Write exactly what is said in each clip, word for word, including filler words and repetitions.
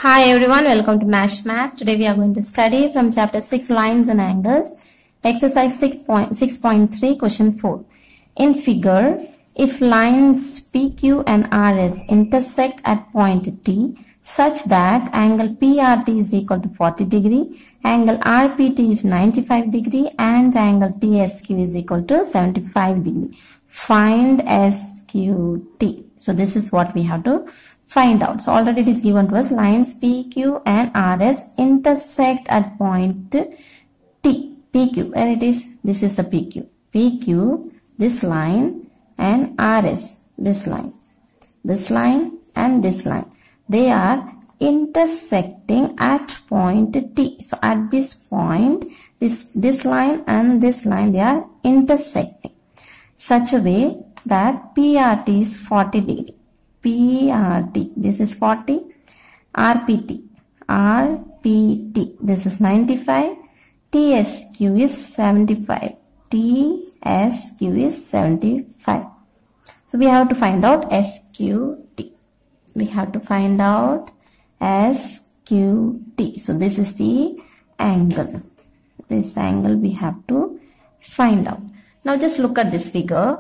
Hi everyone, welcome to Mash Math. Today we are going to study from chapter six, Lines and Angles, exercise six point three, question four. In figure, if lines P Q and R S intersect at point T such that angle P R T is equal to forty degree, angle R P T is ninety-five degree and angle T S Q is equal to seventy-five degree. Find S Q T. So this is what we have to find out. So already it is given to us, lines P Q and R S intersect at point T. P Q, where it is? This is the P Q. P Q, this line, and R S, this line. This line and this line. They are intersecting at point T. So at this point, this, this line and this line, they are intersecting. Such a way that P R T is forty degree. P R T, this is forty, R P T, R P T, this is ninety-five, T S Q is seventy-five, T S Q is seventy-five. So we have to find out S Q T. We have to find out S Q T. So this is the angle. This angle we have to find out. Now just look at this figure.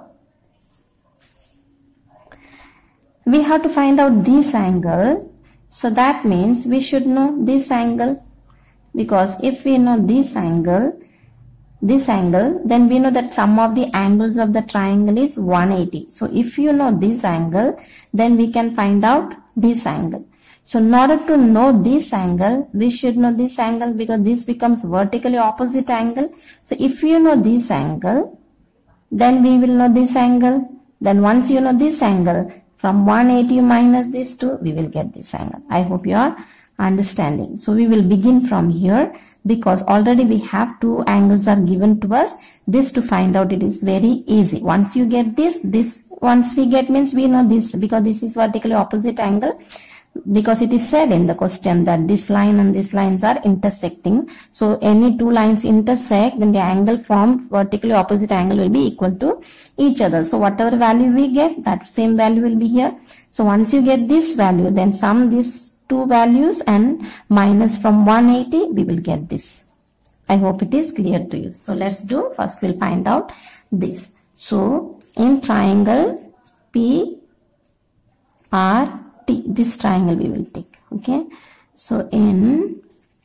We have to find out this angle. So that means we should know this angle. Because if we know this angle, this angle, then we know that sum of the angles of the triangle is one hundred eighty. So if you know this angle, then we can find out this angle. So in order to know this angle, we should know this angle because this becomes vertically opposite angle. So if you know this angle, then we will know this angle. Then once you know this angle, from one hundred eighty minus this two, we will get this angle. I hope you are understanding. So we will begin from here because already we have two angles are given to us. This to find out it is very easy. Once you get this, this once we get means we know this because this is vertically opposite angle. Because it is said in the question that this line and this lines are intersecting. So any two lines intersect, then the angle formed vertically opposite angle will be equal to each other. So whatever value we get, that same value will be here. So once you get this value, then sum these two values and minus from one hundred eighty, we will get this. I hope it is clear to you. So let's do, first we'll find out this. So in triangle P R T, this triangle we will take. Okay, so in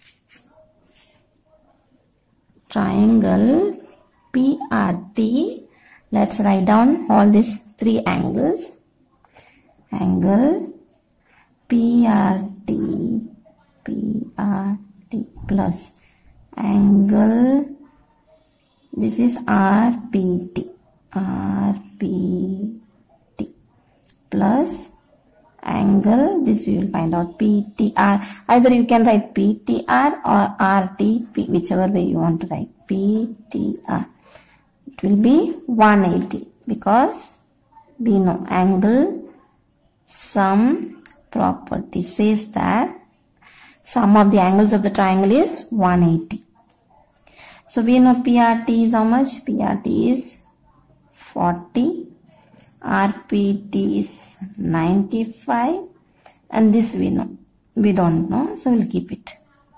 triangle P R T, let's write down all these three angles. Angle P R T, P R T plus angle, this is R P T, R P T plus angle, this we will find out P T R. Either you can write P T R or R T P, whichever way you want to write. P T R. It will be one hundred eighty because we know angle sum property says that sum of the angles of the triangle is one hundred eighty. So we know P R T is how much? P R T is forty. R P T is ninety-five and this we know, we don't know, so we'll keep it.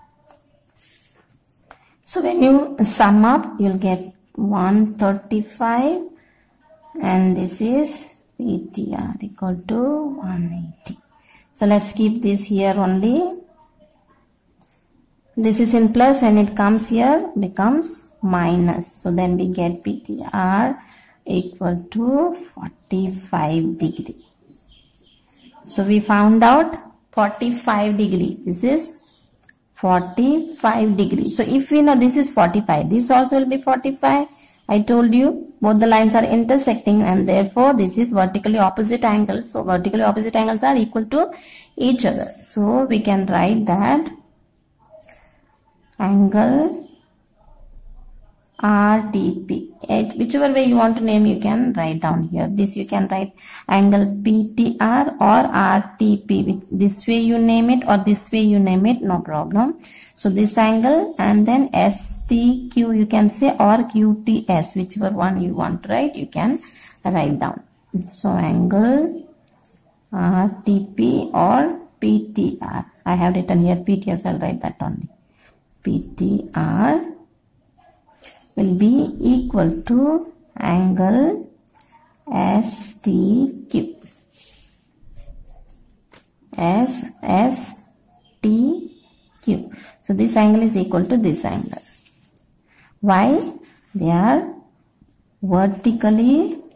So when you sum up, you'll get one hundred thirty-five and this is P T R equal to one hundred eighty. So let's keep this here only. This is in plus, when it comes here becomes minus. So then we get P T R equal to forty-five degree. So we found out forty-five degree. This is forty-five degree. So if we know this is forty-five, this also will be forty-five. I told you both the lines are intersecting and therefore this is vertically opposite angles. So vertically opposite angles are equal to each other. So we can write that angle R T P, whichever way you want to name, you can write down here. This you can write angle P T R or R T P. This way you name it or this way you name it, no problem. So this angle and then S T Q you can say or Q T S, whichever one you want to write, you can write down. So angle R T P or P T R. I have written here P T R, so I'll write that only. P T R will be equal to angle S T Q. S S T Q. So this angle is equal to this angle. Why? They are vertically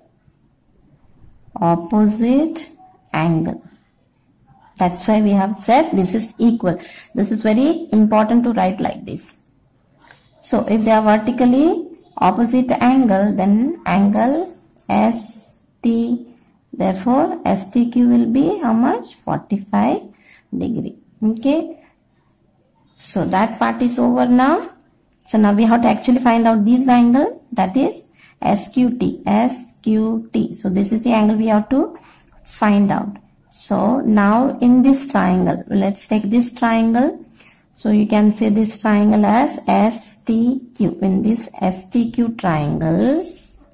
opposite angle. That's why we have said this is equal. This is very important to write like this. So if they are vertically opposite angle, then angle S T, therefore S T Q will be how much? forty-five degree. Okay. So that part is over now. So now we have to actually find out this angle, that is S Q T. S Q T. So this is the angle we have to find out. So now in this triangle, let's take this triangle. So you can say this triangle as S T Q. In this S T Q triangle,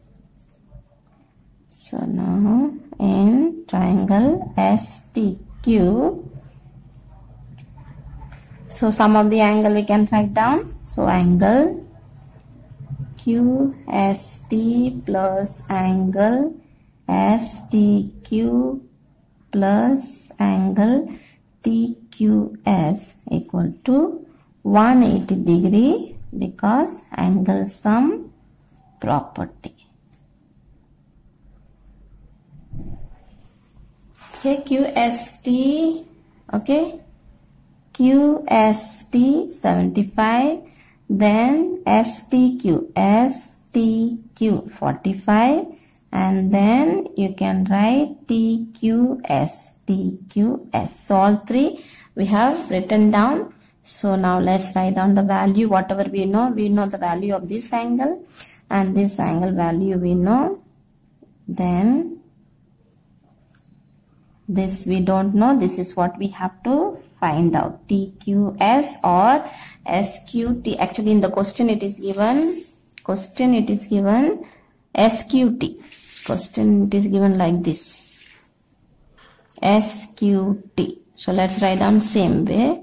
so now in triangle S T Q, so some of the angle we can write down. So angle Q S T plus angle S T Q plus angle T Q S equal to one hundred eighty degree, because angle sum property. Okay, Q S T, okay, Q S T seventy-five, then S T Q, S T Q forty-five, and then you can write T Q S, T Q S. So all three we have written down. So now let's write down the value. Whatever we know, we know the value of this angle, and this angle value we know. Then this we don't know. This is what we have to find out. T Q S or S Q T. Actually in the question it is given, question it is given S Q T. Question it is given like this, S Q T. So let's write down same way,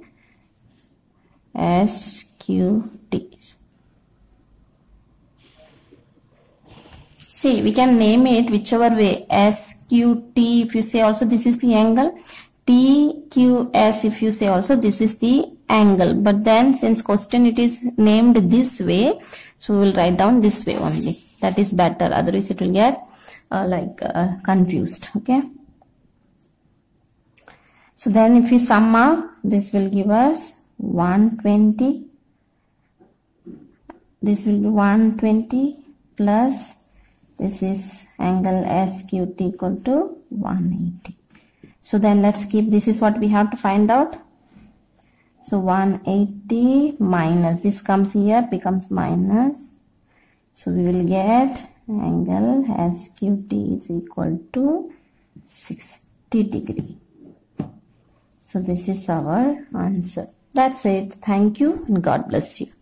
S Q T. See, we can name it whichever way, S Q T if you say also this is the angle, T Q S if you say also this is the angle. But then since question it is named this way, so we will write down this way only. That is better, otherwise it will get uh, like uh, confused. Okay. So then if we sum up, this will give us one hundred twenty. This will be one hundred twenty plus this is angle S Q T equal to one hundred eighty. So then let's keep, this is what we have to find out. So one hundred eighty minus, this comes here, becomes minus. So we will get angle S Q T is equal to sixty degree. So this is our answer. That's it. Thank you and God bless you.